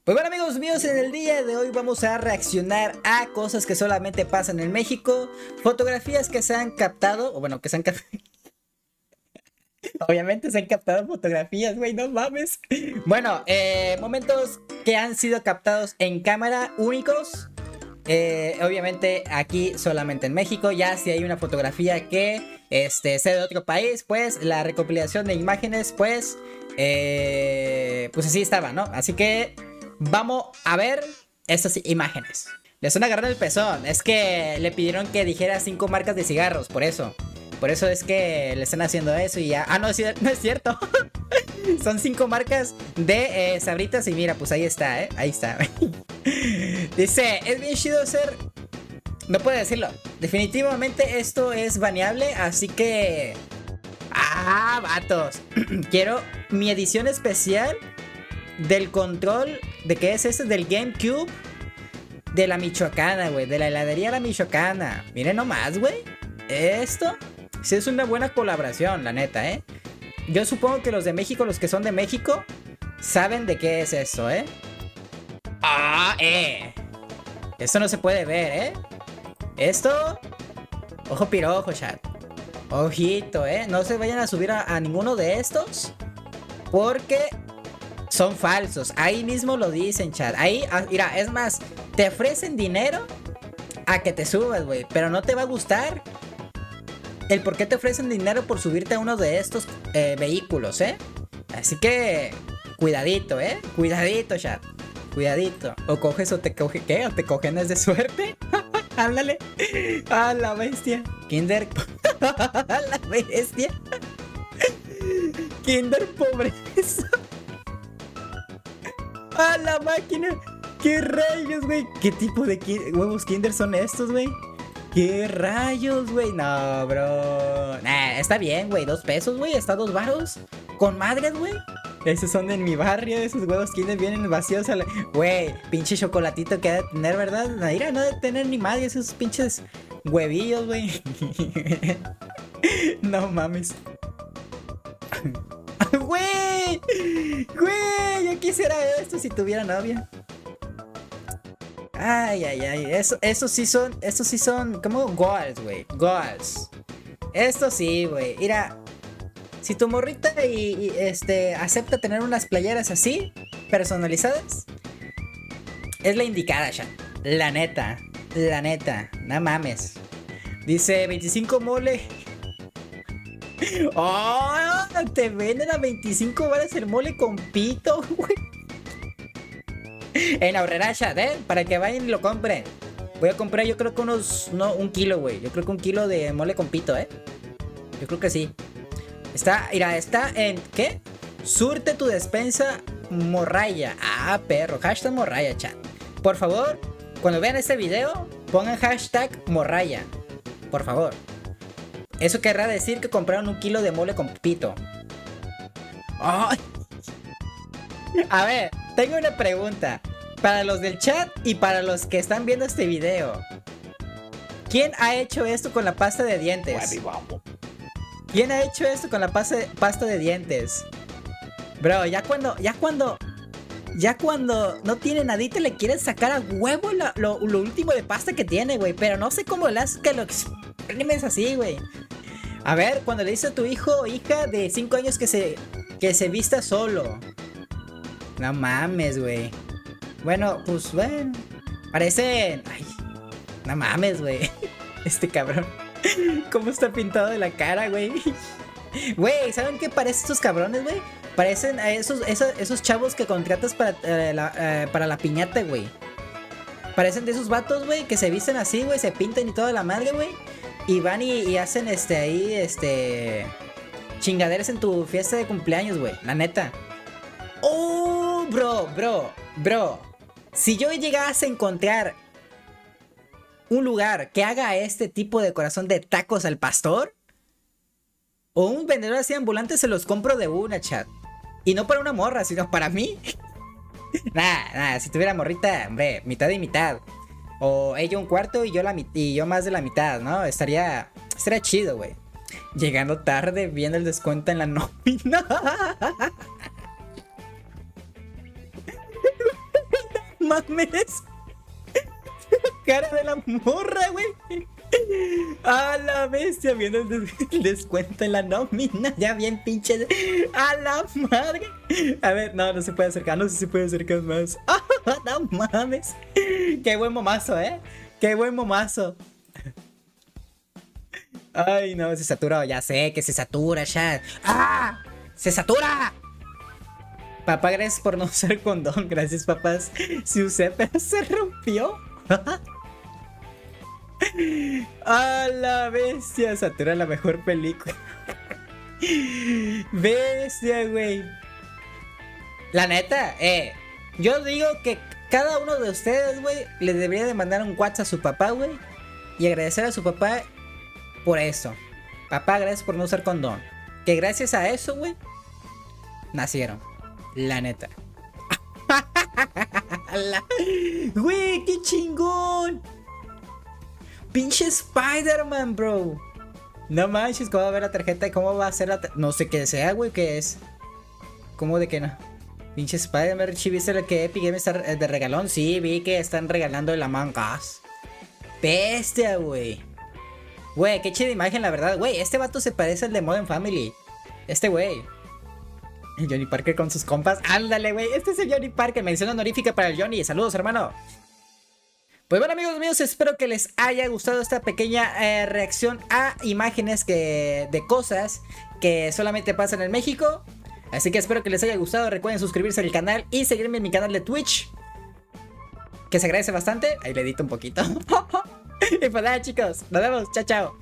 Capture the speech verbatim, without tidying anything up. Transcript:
Pues bueno, amigos míos, en el día de hoy vamos a reaccionar a cosas que solamente pasan en México, fotografías que se han captado, o bueno, que se han captado. Obviamente se han captado fotografías, güey, no mames. Bueno, eh, momentos que han sido captados en cámara únicos. Eh, obviamente aquí solamente en México. Ya si hay una fotografía que este, sea de otro país, pues la recopilación de imágenes, pues, eh, pues así estaba, ¿no? Así que vamos a ver estas imágenes. Les van a agarrar el pezón. Es que le pidieron que dijera cinco marcas de cigarros, por eso. Por eso es que le están haciendo eso y ya... Ah, no, no es cierto. Son cinco marcas de eh, sabritas y mira, pues ahí está, ¿eh? Ahí está. Dice, es bien chido ser... No puedo decirlo. Definitivamente esto es baneable, así que... Ah, vatos. Quiero mi edición especial del control... ¿De qué es este? Del GameCube. De la Michoacana, güey. De la heladería La Michoacana. Miren nomás, güey. Esto... Sí, es una buena colaboración, la neta, ¿eh? Yo supongo que los de México, los que son de México, saben de qué es eso, ¿eh? ¡Ah, eh! Esto no se puede ver, ¿eh? Esto... Ojo pirojo, chat. Ojito, ¿eh? No se vayan a subir a, a ninguno de estos, porque son falsos. Ahí mismo lo dicen, chat. Ahí, ah, mira, es más, te ofrecen dinero a que te subas, güey, pero no te va a gustar el por qué te ofrecen dinero por subirte a uno de estos eh, vehículos, ¿eh? Así que, cuidadito, ¿eh? Cuidadito, chat. Cuidadito. O coges o te coge, ¿qué? ¿O te cogen es de suerte? Háblale. A la bestia. Kinder. A la bestia. Kinder pobreza. A la máquina. ¿Qué rayos, güey? ¿Qué tipo de ki huevos Kinder son estos, güey? ¿Qué rayos, güey? No, bro. Nah, está bien, güey. Dos pesos, güey. Está dos varos. Con madres, güey. Esos son de mi barrio. Esos huevos Kinder vienen vacíos a la... Güey, pinche chocolatito que ha de tener, ¿verdad? Mira, no ha de tener ni madre esos pinches huevillos, güey. No mames. Güey. Güey, yo quisiera esto si tuviera novia. Ay, ay, ay, eso, eso sí son, eso sí son, como goals, güey, goals. Esto sí, güey, mira, si tu morrita y, y este, acepta tener unas playeras así, personalizadas, es la indicada, ya, la neta, la neta, no mames. Dice, veinticinco mole. Oh, te venden a veinticinco balas el mole con pito, güey. En Aurrera, chat, ¿eh? Para que vayan y lo compren. Voy a comprar yo creo que unos... No, un kilo, güey. Yo creo que un kilo de mole con pito, ¿eh? Yo creo que sí. Está, mira, está en... ¿Qué? Surte tu despensa morraya. Ah, perro. Hashtag morraya, chat. Por favor, cuando vean este video, pongan hashtag morraya. Por favor. Eso querrá decir que compraron un kilo de mole con pito. ¡Ay! A ver, tengo una pregunta para los del chat y para los que están viendo este video. ¿Quién ha hecho esto con la pasta de dientes? ¿Quién ha hecho esto con la pasta de, pasta de dientes? Bro, ya cuando, ya cuando, ya cuando no tiene nadita le quieres sacar a huevo la, lo, lo último de pasta que tiene, güey. Pero no sé cómo le haces que lo exprimes así, güey. A ver, cuando le dices a tu hijo o hija de cinco años que se, que se vista solo. No mames, güey. Bueno, pues bueno. Parecen... Ay, no mames, güey. Este cabrón. ¿Cómo está pintado de la cara, güey? Güey, ¿saben qué parecen estos cabrones, güey? Parecen a esos, esos, esos chavos que contratas para, uh, la, uh, para la piñata, güey. Parecen de esos vatos, güey, que se visten así, güey. Se pintan y toda la madre, güey. Y van y, y hacen este ahí, este... chingaderas en tu fiesta de cumpleaños, güey. La neta. ¡Oh! Bro, bro, bro. Si yo llegase a encontrar un lugar que haga este tipo de corazón de tacos al pastor, o un vendedor así ambulante, se los compro de una, chat. Y no para una morra, sino para mí. Nah, nah, si tuviera morrita, hombre, mitad y mitad. O ella un cuarto y yo, la, y yo más de la mitad, ¿no? Estaría, estaría chido, güey. Llegando tarde, viendo el descuento en la nómina. mames. Cara de la morra, güey. A la bestia, viendo el, des el descuento en la nómina. Ya bien pinche. A la madre. A ver, no, no se puede acercar. No sé si se puede acercar más. ¡Ah, no mames! Qué buen momazo, eh. Qué buen momazo. Ay, no, se saturó. Ya sé que se satura, ya. ¡Ah! ¡Se satura! Papá, gracias por no usar condón. Gracias, papás. Si usé, pero se rompió. A la bestia. Satura, la mejor película. Bestia, güey. La neta, eh. Yo digo que cada uno de ustedes, güey, le debería de mandar un WhatsApp a su papá, güey. Y agradecer a su papá por eso. Papá, gracias por no usar condón. Que gracias a eso, güey, nacieron. La neta. Güey, qué chingón. Pinche Spider-Man, bro. No manches, ¿cómo va a ver la tarjeta? ¿Y cómo va a ser la tarjeta? No sé qué sea, güey, ¿qué es? ¿Cómo de que no? Pinche Spider-Man, ¿viste lo que Epic Games está de regalón? Sí, vi que están regalando el Among Us. Bestia, güey. Güey, qué chida imagen, la verdad. Güey, este vato se parece al de Modern Family. Este güey. Johnny Parker con sus compas. Ándale, güey. Este es el Johnny Parker. Mención honorífica para el Johnny. Saludos, hermano. Pues bueno, amigos míos, espero que les haya gustado esta pequeña eh, reacción a imágenes que, de cosas que solamente pasan en México. Así que espero que les haya gustado. Recuerden suscribirse al canal y seguirme en mi canal de Twitch, que se agradece bastante. Ahí le edito un poquito. Y pues nada, chicos, nos vemos. Chao, chao.